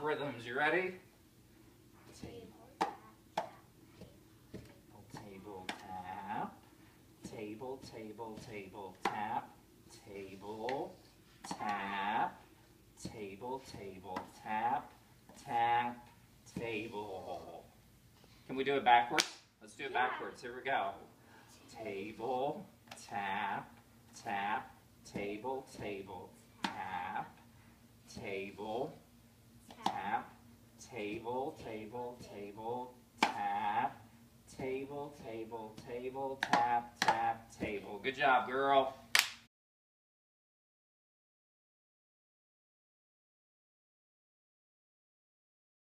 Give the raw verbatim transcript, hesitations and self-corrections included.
rhythms. You ready? Table, tap, Table, tap. Table, table, table, tap. Table, tap. Table, table, tap. Tap, table. Can we do it backwards? Let's do it Yeah. backwards. Here we go. Table, tap, tap. Table, table, tap. Table, tap. Table, table, table, tap. Table, table, table, tap, tap, table. Good job, girl.